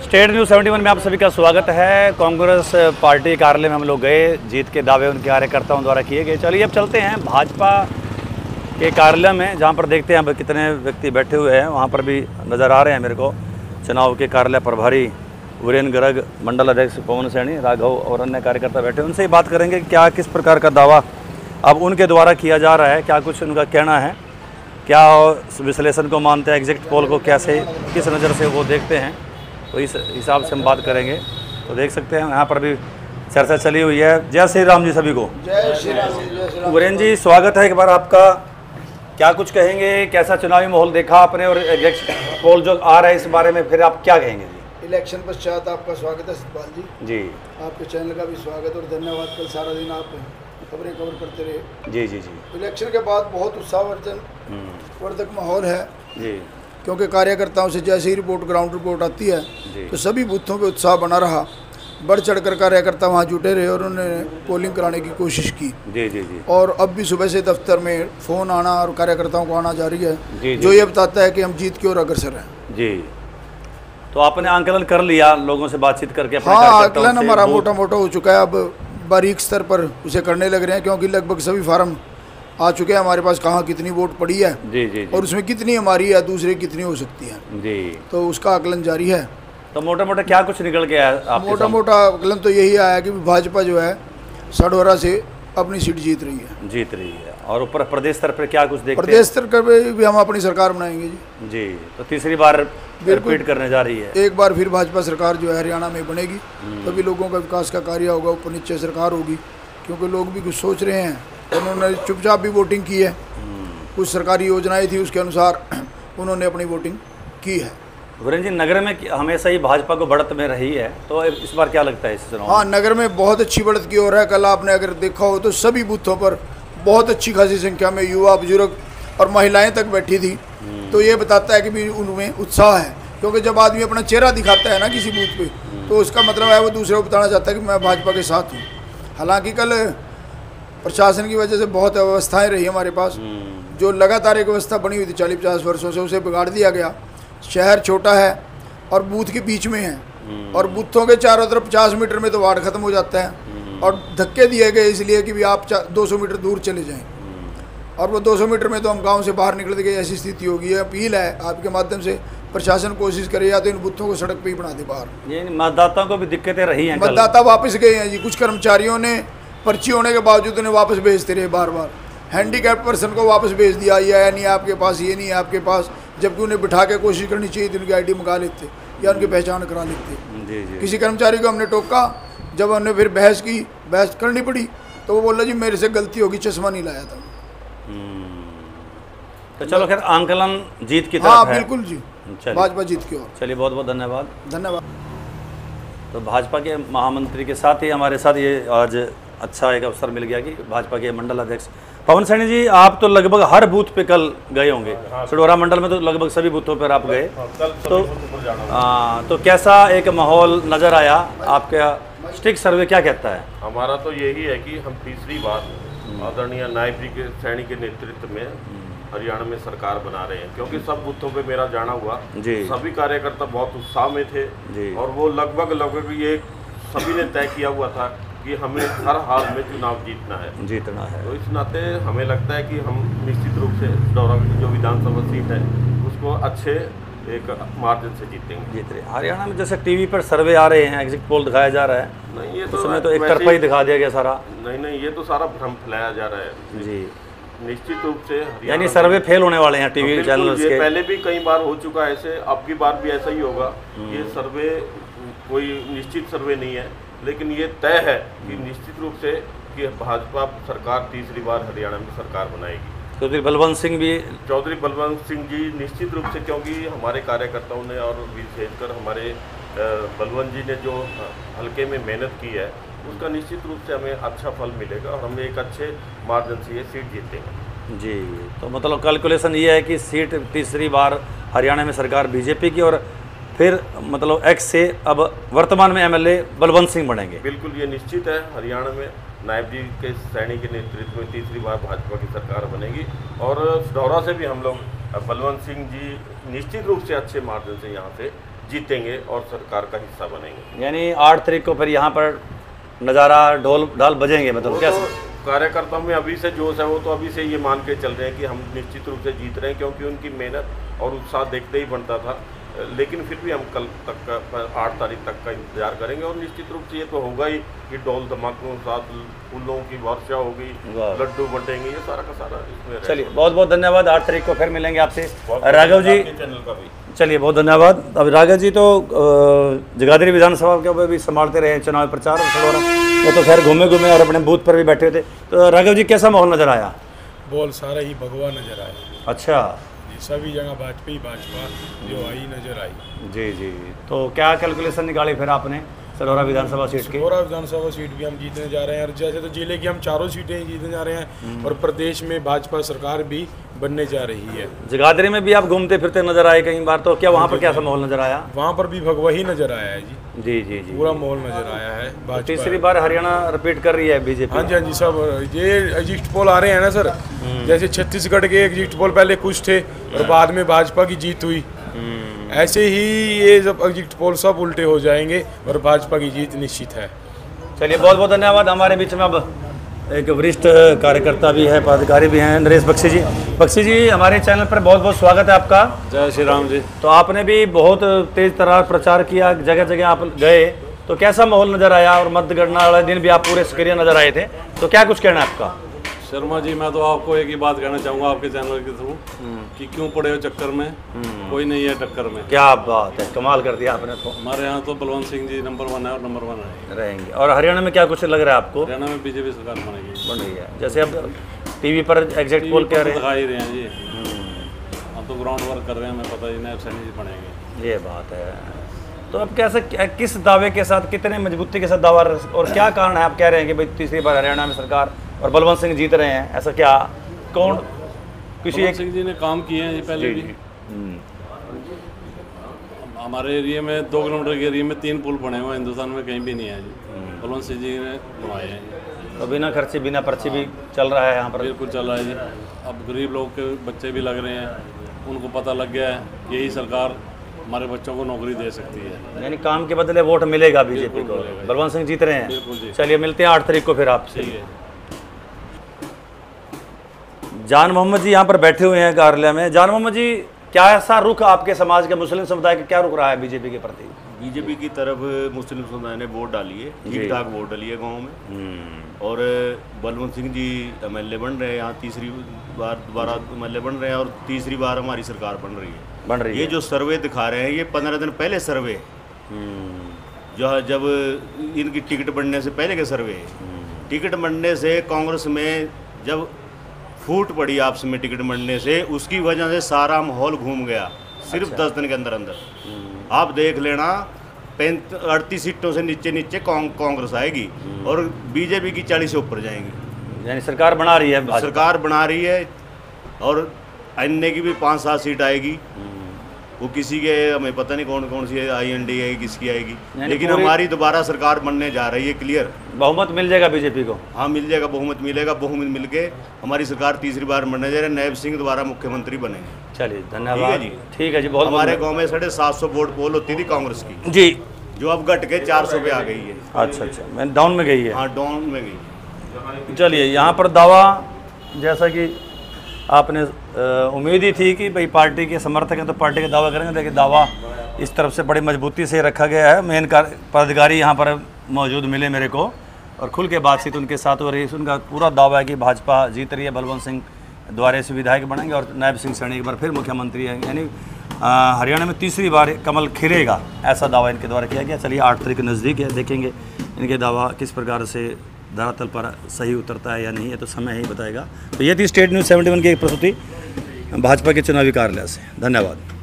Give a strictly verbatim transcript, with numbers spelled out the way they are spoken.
State news इकहत्तर में आप सभी का स्वागत है। कांग्रेस पार्टी कार्यालय में हम लोग गए, जीत के दावे उनके कार्यकर्ताओं द्वारा किए गए। चलिए अब चलते हैं भाजपा के कार्यालय में, जहां पर देखते हैं अब कितने व्यक्ति बैठे हुए हैं। वहां पर भी नज़र आ रहे हैं मेरे को चुनाव के कार्यालय प्रभारी वीरेंद्र गर्ग, मंडल अध्यक्ष पवन सैनी, राघव और अन्य कार्यकर्ता बैठे। उनसे ही बात करेंगे क्या किस प्रकार का दावा अब उनके द्वारा किया जा रहा है, क्या कुछ उनका कहना है, क्या विश्लेषण को मानते हैं, एग्जिट पोल को कैसे किस नज़र से वो देखते हैं, तो इस हिसाब से हम बात करेंगे। तो देख सकते हैं यहाँ पर भी चर्चा चली हुई है। जय श्री राम जी सभी को। जय श्री राम। जय श्री राम। वीरेंद्र जी स्वागत है एक बार आपका। क्या कुछ कहेंगे, कैसा चुनावी माहौल देखा आपने और एग्जिट पोल जो आ रहा है इस बारे में फिर आप क्या कहेंगे जी? इलेक्शन पश्चात आपका स्वागत है सतपाल जी। जी आपके चैनल का भी स्वागत और धन्यवाद। कल सारा दिन आप खबरें कवर करते रहे। जी जी जी इलेक्शन के बाद बहुत उत्साहवर्धन वर्धक माहौल है जी, क्योंकि कार्यकर्ताओं से जैसे ही रिपोर्ट ग्राउंड रिपोर्ट आती है तो सभी बूथों पे उत्साह बना रहा। बढ़ चढ़कर कार्यकर्ता वहाँ जुटे रहे और उन्होंने पोलिंग कराने की कोशिश की। जी जी जी और अब भी सुबह से दफ्तर में फ़ोन आना और कार्यकर्ताओं को आना जारी है, जी, जो जी, ये बताता है कि हम जीत की ओर अग्रसर हैं। जी। तो आपने आंकलन कर लिया लोगों से बातचीत करके? अपने हाँ, कार्यकर्ताओं आकलन से हमारा वो- मोटा मोटा हो चुका है। अब बारीक स्तर पर उसे करने लग रहे हैं, क्योंकि लगभग सभी फार्म आ चुके हैं हमारे पास, कहाँ कितनी वोट पड़ी है जी जी जी और उसमें कितनी हमारी है, दूसरे कितनी हो सकती है, जी। तो उसका आकलन जारी है। तो मोटा मोटा क्या कुछ निकल गया है आपके मोटा सामने? मोटा आकलन तो यही आया है कि भाजपा जो है सडोरा से अपनी सीट जीत रही है। जीत रही है। और ऊपर प्रदेश स्तर पर क्या कुछ देखते प्रदेश स्तर पर भी हम अपनी सरकार बनाएंगे जी। हैं? जी, तो तीसरी बार रिपीट करने जा रही है। एक बार फिर भाजपा सरकार जो है हरियाणा में बनेगी, तभी लोगों का विकास का कार्य होगा, ऊपर नीचे सरकार होगी। क्योंकि लोग भी कुछ सोच रहे हैं, उन्होंने चुपचाप भी वोटिंग की है, कुछ सरकारी योजनाएं थी उसके अनुसार उन्होंने अपनी वोटिंग की है। वीरेंद्र जी, नगर में हमेशा ही भाजपा को बढ़त में रही है, तो इस बार क्या लगता है इस चुनाव? हाँ, नगर में बहुत अच्छी बढ़त की ओर है। कल आपने अगर देखा हो तो सभी बूथों पर बहुत अच्छी खासी संख्या में युवा, बुजुर्ग और महिलाएं तक बैठी थी। तो ये बताता है कि भी उनमें उत्साह है, क्योंकि जब आदमी अपना चेहरा दिखाता है ना किसी बूथ पे, तो उसका मतलब है वो दूसरे को बताना चाहता है कि मैं भाजपा के साथ हूँ। हालांकि कल प्रशासन की वजह से बहुत अव्यवस्थाएं रही हमारे पास, जो लगातार एक व्यवस्था बनी हुई थी चालीस पचास वर्षों से, उसे बिगाड़ दिया गया। शहर छोटा है और बूथ के बीच में है, और बूथों के चारों तरफ पचास मीटर में तो वार्ड खत्म हो जाता है, और धक्के दिए गए इसलिए कि भी आप दो सौ मीटर दूर चले जाएं, और वो दो सौ मीटर में तो हम गांव से बाहर निकल गए, ऐसी स्थिति होगी। अपील है आपके माध्यम से, प्रशासन कोशिश करे या तो इन बूथों को सड़क पे ही बना दे बाहर। ये मतदाताओं को भी दिक्कतें रही हैं? कल मतदाता वापस गए हैं जी। कुछ कर्मचारियों ने पर्ची होने के बावजूद उन्हें वापस भेजते रहे बार बार। हैंडीकैप पर्सन को वापस भेज दिया, ये है नहीं आपके पास, ये नहीं है आपके पास, जबकि उन्हें बिठा के कोशिश करनी चाहिए थी, उनकी आईडी मंगा लेते या उनकी पहचान करा लेते। जी जी किसी कर्मचारी को हमने टोका, जब हमने फिर बहस की, बहस करनी पड़ी, तो वो बोला जी मेरे से गलती होगी, चश्मा नहीं लाया था। तो चलो खैर, आंकलन जीत की तरफ हाँ है। बिल्कुल जी, चलिए। भाजपा जीत की ओर। चलिए, बहुत बहुत धन्यवाद। धन्यवाद। तो भाजपा के महामंत्री के साथ ही हमारे साथ ये आज अच्छा एक अवसर मिल गया कि भाजपा के मंडल अध्यक्ष पवन सैनी जी, आप तो लगभग हर बूथ पे कल गए होंगे। सडोरा मंडल में तो लगभग सभी बूथों पर आप गए, तो आ, तो कैसा एक माहौल नज़र आया? आपका स्टिक सर्वे क्या कहता है? हमारा तो यही है कि हम तीसरी बार आदरणीय नायब जी के सैनी के नेतृत्व में हरियाणा में सरकार बना रहे हैं, क्योंकि सब बूथों पे मेरा जाना हुआ, जी। सभी कार्यकर्ता बहुत उत्साह में थे जी। और वो लगभग लगभग ये सभी ने तय किया हुआ था कि हमें हर हाल में चुनाव जीतना है जीतना है। तो इस नाते हमें लगता है कि हम निश्चित रूप से दौरा की जो विधानसभा सीट है उसको अच्छे एक मार्जिन से जीतेंगे। जीत रहे। हरियाणा में जैसे टीवी पर सर्वे आ रहे हैं, एग्जिट पोल दिखाया जा रहा है, नहीं ये तो उसमें तो एक वैसे तरफा ही दिखा दिया गया सारा। नहीं नहीं ये तो सारा भ्रम फैलाया जा रहा है जी, निश्चित रूप से। यानी सर्वे फेल होने वाले हैं टीवी बिल्कुल, चैनल्स ये के। पहले भी कई बार हो चुका है ऐसे, अब की बार भी ऐसा ही होगा। ये सर्वे कोई निश्चित सर्वे नहीं है, लेकिन ये तय है कि निश्चित रूप से कि भाजपा सरकार तीसरी बार हरियाणा में सरकार बनाएगी। चौधरी बलवंत सिंह भी चौधरी बलवंत सिंह जी निश्चित रूप से, क्योंकि हमारे कार्यकर्ताओं ने और विशेषकर हमारे बलवंत जी ने जो हल्के में मेहनत की है, उसका निश्चित रूप से हमें अच्छा फल मिलेगा और हम एक अच्छे मार्जिन से ये सीट जीतेंगे। जी। तो मतलब कैलकुलेशन ये है कि सीट तीसरी बार हरियाणा में सरकार बीजेपी की, और फिर मतलब एक्स से अब वर्तमान में एमएलए बलवंत सिंह बनेंगे। बिल्कुल ये निश्चित है, हरियाणा में नायब जी के सैनी के नेतृत्व में तीसरी बार भाजपा की सरकार बनेगी। और सडौरा से भी हम लोग बलवंत सिंह जी निश्चित रूप से अच्छे मार्जिन से यहाँ से जीतेंगे और सरकार का हिस्सा बनेंगे। यानी आठ तारीख को फिर यहाँ पर नज़ारा ढोल ढाल बजेंगे, मतलब क्या? कार्यकर्ताओं में अभी से जोश है, वो तो अभी से ये मान के चल रहे हैं कि हम निश्चित रूप से जीत रहे हैं, क्योंकि उनकी मेहनत और उत्साह देखते ही बनता था। लेकिन फिर भी हम कल तक का आठ तारीख तक का इंतजार करेंगे और निश्चित रूप से ये तो होगा ही कि डोल धमाकों के साथ फूलों की वर्षा होगी, लड्डू बंटेंगे, ये सारा का सारा इसमें। चलिए बहुत बहुत धन्यवाद, आठ तारीख को फिर मिलेंगे आपसे। राघव जी चैनल का भी चलिए बहुत धन्यवाद। अब राघव जी तो जगाधरी विधानसभा के ऊपर भी संभालते रहे चुनाव प्रचार और वो तो खैर घूमे घूमे और अपने बूथ पर भी बैठे थे। तो राघव जी कैसा माहौल नज़र आया? बोल सारा ही भगवा नजर आया। अच्छा, सभी जगह भाजपा ही भाजपा जो आई नजर आई। जी जी, तो क्या कैलकुलेशन निकाली फिर आपने सलौरा विधानसभा सीट की? सलौरा विधानसभा सीट भी हम जीतने जा रहे हैं, और जैसे तो जिले की हम चारों सीटें ही जीतने जा रहे हैं और प्रदेश में भाजपा सरकार भी बनने जा रही है। जगाधरी में भी आप घूमते फिरते नजर आए कई बार, तो क्या वहाँ पर कैसा माहौल नजर आया? वहाँ पर भी भगवा ही नजर आया है जी। जी जी जी, पूरा माहौल नजर आया है। भाजपा तीसरी बार हरियाणा रिपीट कर रही है बीजेपी। हाँ जी हाँ जी, सब ये एग्जिट पोल आ रहे हैं ना सर, जैसे छत्तीसगढ़ के एग्जिट पोल पहले कुछ थे और बाद में भाजपा की जीत हुई, ऐसे ही ये सब एग्जिट पोल सब उल्टे हो जाएंगे और भाजपा की जीत निश्चित है। चलिए बहुत बहुत धन्यवाद। हमारे बीच में अब एक वरिष्ठ कार्यकर्ता भी है, पदाधिकारी भी हैं, नरेश बख्शी जी। बख्शी जी, हमारे चैनल पर बहुत बहुत स्वागत है आपका। जय श्री राम जी। तो आपने भी बहुत तेज तर्रार प्रचार किया, जगह जगह आप गए, तो कैसा माहौल नजर आया? और मतगणना वाले दिन भी आप पूरे सक्रिय नजर आए थे, तो क्या कुछ कहना है आपका? शर्मा जी, मैं तो आपको एक ही बात कहना चाहूँगा आपके चैनल के थ्रू कि क्यों पड़े हो चक्कर में, कोई नहीं है टक्कर में। क्या बात है, कमाल कर दिया आपने तो। हमारे यहाँ तो बलवंत सिंह जी नंबर वन है और नंबर वन है रहेंगे। और हरियाणा में क्या कुछ लग रहा है आपको? हरियाणा में बीजेपी सरकार बनेगी। बन रही है, जैसे अब टीवी पर एग्जिट पोल कह रहे हैं, दिखा ही रहे हैं जी। हम तो ग्राउंड वर्क कर रहे हैं, हमें पता ही नहीं सैनी जी बनेंगे। ये बात है। तो अब कैसे, किस दावे के साथ, कितने मजबूती के साथ दावा, और क्या कारण है आप कह रहे हैं कि भाई तीसरी बार हरियाणा में सरकार और बलवंत सिंह जीत रहे हैं? ऐसा क्या, कौन, किसी एक सिंह जी ने काम किए हैं पहले भी। हमारे एरिया में दो किलोमीटर के एरिया में तीन पुल बने हुए हैं, हिंदुस्तान में कहीं भी नहीं है जी, बलवंत सिंह जी ने बनवाए हैं। तो बिना खर्चे बिना पर्ची भी चल रहा है यहाँ पर? बिल्कुल चल रहा है जी। अब गरीब लोग के बच्चे भी लग रहे हैं, उनको पता लग गया है यही सरकार हमारे बच्चों को नौकरी दे सकती है। यानी काम के बदले वोट मिलेगा बीजेपी को। बलवंत सिंह जीत रहे हैं। बिल्कुल जी। चलिए मिलते हैं आठ तारीख को फिर आपसे। जान मोहम्मद जी यहाँ पर बैठे हुए हैं कार्यालय में। जान मोहम्मद जी, क्या ऐसा रुख आपके समाज के मुस्लिम समुदाय का क्या रुख रहा है बीजेपी के प्रति? बीजेपी की तरफ मुस्लिम समुदाय ने वोट डाली है, ठीक ठाक वोट डाली है गाँव में। और Balwant Singh ji M L A बन रहे हैं यहाँ, तीसरी बार दोबारा एम एल ए बन रहे हैं और तीसरी बार हमारी सरकार बन रही है। बन रही ये है। जो सर्वे दिखा रहे हैं, ये पंद्रह दिन पहले सर्वे, जो जब इनकी टिकट बनने से पहले के सर्वे। टिकट बनने से कांग्रेस में जब फूट पड़ी आपस में टिकट बनने से, उसकी वजह से सारा माहौल घूम गया सिर्फ दस दिन के अंदर अंदर। आप देख लेना, पैंत अड़तीस सीटों से नीचे नीचे कांग्रेस आएगी और बीजेपी की चालीस से ऊपर जाएंगी। यानी सरकार बना रही है, सरकार बना रही है। और अन्य की भी पाँच सात सीट आएगी, वो किसी के हमें पता नहीं कौन कौन सी आई एन डी आएगी, किसकी आएगी, लेकिन हमारी दोबारा सरकार बनने जा रही है क्लियर। बहुमत मिल जाएगा बीजेपी को? हाँ मिल जाएगा, बहुमत मिलेगा। बहुमत मिल के हमारी सरकार तीसरी बार बनने जा रही है, नायब सिंह दोबारा मुख्यमंत्री बनेंगे। चलिए धन्यवाद जी। ठीक है जी। बहुत हमारे गांव में साढ़े सात सौ वोट पोल होती थी कांग्रेस की जी, जो अब घट के चार सौ पे आ गई है। अच्छा अच्छा, मैं डाउन में गई है। हाँ डाउन में गई। चलिए, यहाँ पर दावा, जैसा कि आपने उम्मीद ही थी कि भाई पार्टी के समर्थक हैं तो पार्टी का दावा करेंगे, लेकिन दावा इस तरफ से बड़ी मजबूती से रखा गया है। मेन पदाधिकारी यहाँ पर मौजूद मिले मेरे को और खुल के बातचीत उनके साथ हो रही है। उनका पूरा दावा है कि भाजपा जीत रही है, बलवंत सिंह द्वारा से विधायक बनेंगे और नायब सिंह सैनी एक बार फिर मुख्यमंत्री है। यानी हरियाणा में तीसरी बार कमल खिलेगा, ऐसा दावा इनके द्वारा किया गया। चलिए आठ तारीख के नज़दीक है, देखेंगे इनके दावा किस प्रकार से धरातल पर सही उतरता है या नहीं है, तो समय ही बताएगा। तो ये थी स्टेट न्यूज़ सेवेंटी वन की एक प्रस्तुति भाजपा के चुनावी कार्यालय से। धन्यवाद।